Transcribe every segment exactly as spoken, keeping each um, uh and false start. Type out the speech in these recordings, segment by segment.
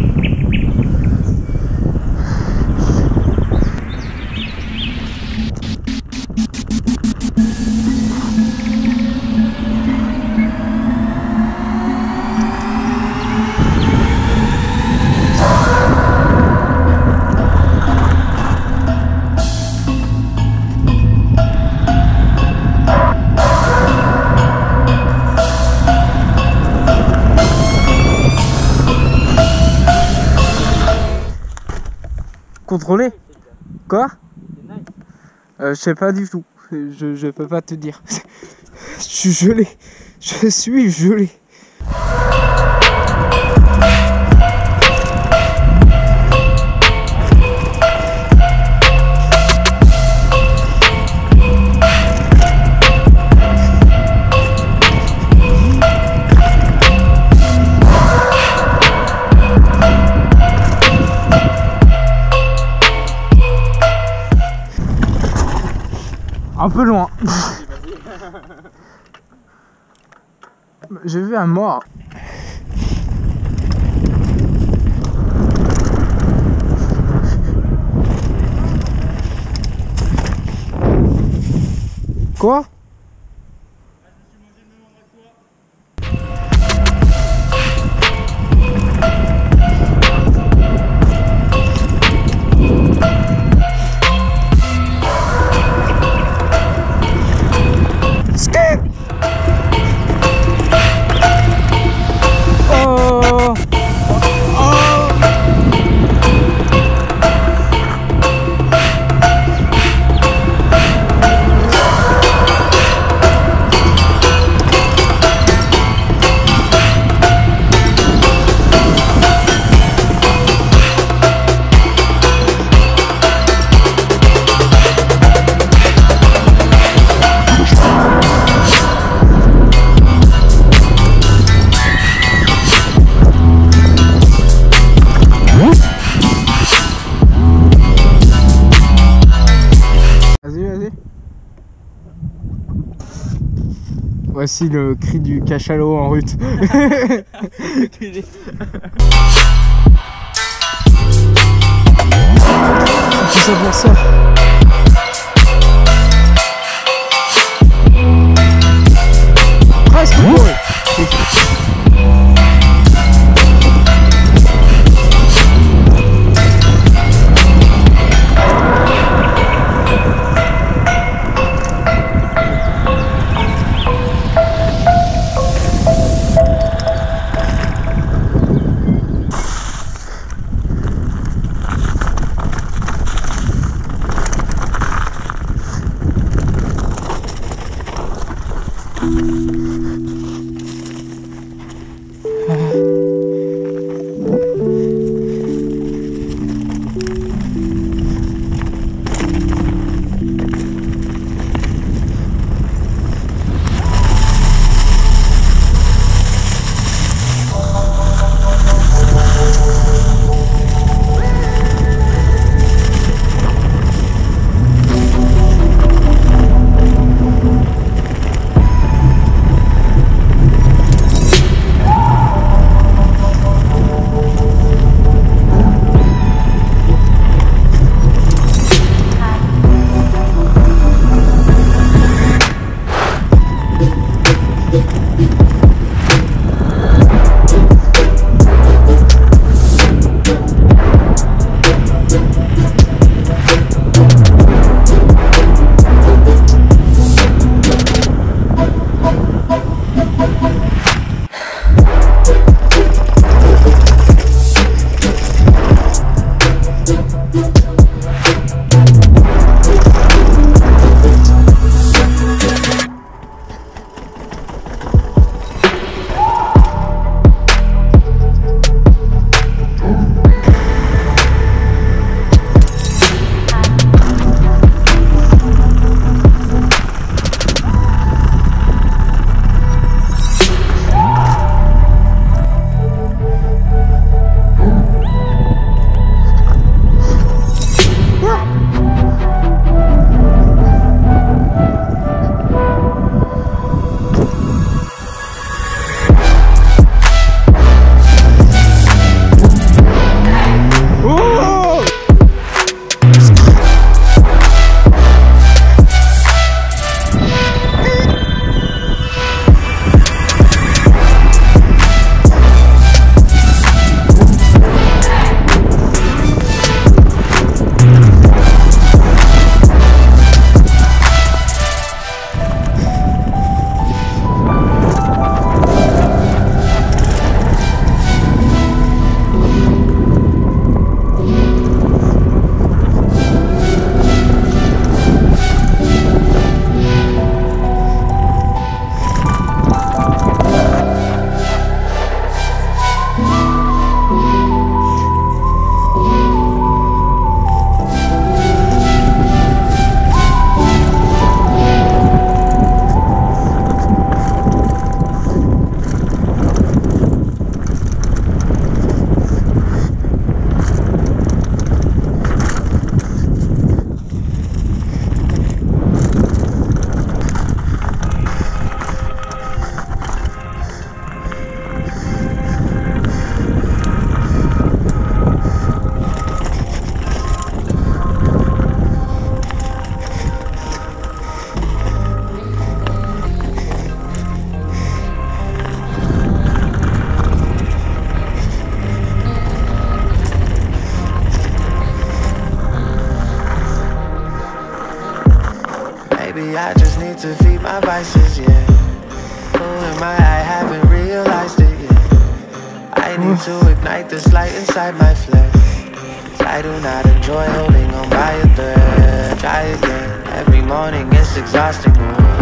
Contrôler? Quoi? euh, Je sais pas du tout. Je, je peux pas te dire. Je suis gelé. Je suis gelé. Un peu loin. J'ai vu un mort. Quoi? Voici le cri du cachalot en route. Tout ça pour ça. Presque bourré. maybe I just need to feed my vices, yeah. Who am I? I haven't realized it yet. I need to ignite this light inside my flesh. I do not enjoy holding on by a thread. Try again, every morning it's exhausting.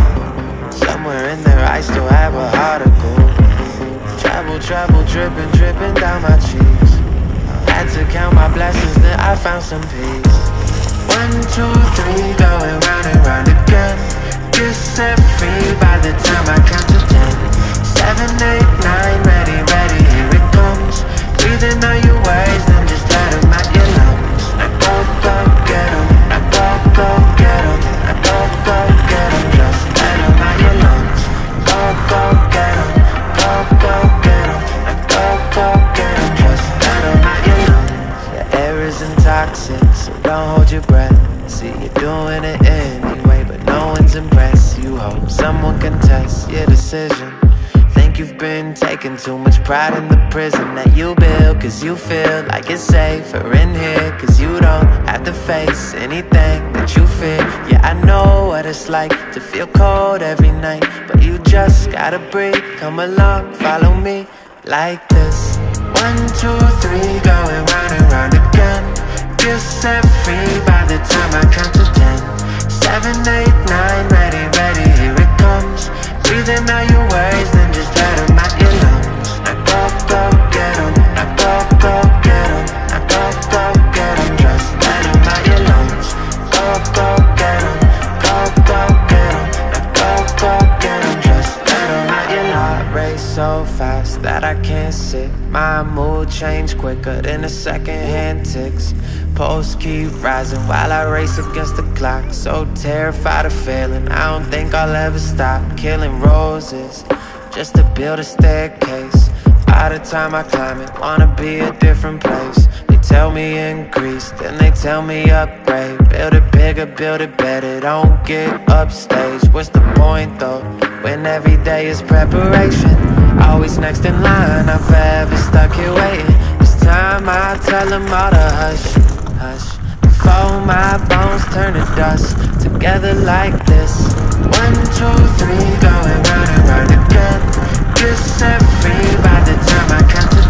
Somewhere in there I still have a heart of gold. Trouble, trouble, dripping, dripping down my cheeks. Had to count my blessings, then I found some peace. One, two, three, going round and round again. Get set free by the time I count to ten. Seven, eight, nine, ready, ready, here it comes. Breathing out your words, then just let them out your lungs. Now go, go, get them. Now go, go, get them. Now go, go, get them. Just let them out your lungs. Go, go, get them. Go, go, get them. Now go, go, get them. Just let them out your lungs. The air isn't toxic, so don't hold your breath. See, you're doing it anyway, but no one's impressed. You hope someone can test your decision. Think you've been taking too much pride in the prison that you build, cause you feel like it's safer in here, cause you don't have to face anything that you fear. Yeah, I know what it's like to feel cold every night, but you just gotta breathe. Come along, follow me like this. One, two, three, going round and round again. Get set free by the time I count to ten. Seven, eight, nine, ready, ready, here it comes. Breathing out your words, then just let them out your lungs. Now go, go, get them. Now go, go, get them. Now go, go, get them. Just let them out your lungs. Go, go, get them. Go, go, get them. Now go, go, get them. Just let them out your lungs. Heart race so fast that I can't sit. My mood change quicker than a second hand ticks. Pulse keep rising while I race against the clock. So terrified of failing, I don't think I'll ever stop. Killing roses just to build a staircase. By the time I climb it, wanna be a different place. They tell me increase, then they tell me upgrade. Build it bigger, build it better, don't get upstage. What's the point though, when every day is preparation? Always next in line, I'm forever stuck here waiting. This time I tell them all to hush, hush, before my bones turn to dust. Together like this. One, two, three, going round and round again. Get set free by the time I count to